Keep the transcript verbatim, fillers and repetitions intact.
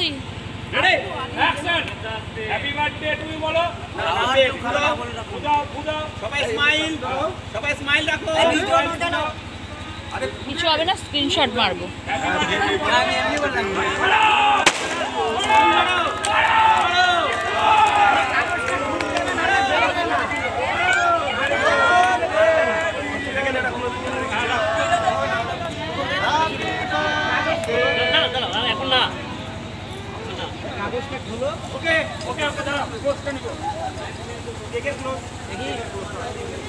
তুই ready action happy birthday to you বলো বুঝাও বুঝাও সবাই স্মাইল সবাই স্মাইল রাখো আরে কিছু হবে না স্ক্রিনশট মারবো আমি এমনি বললাম ওকে ওকে ওকে দাঁড়াও ক্লোজটা নিব কেকের ক্লোজ দেখি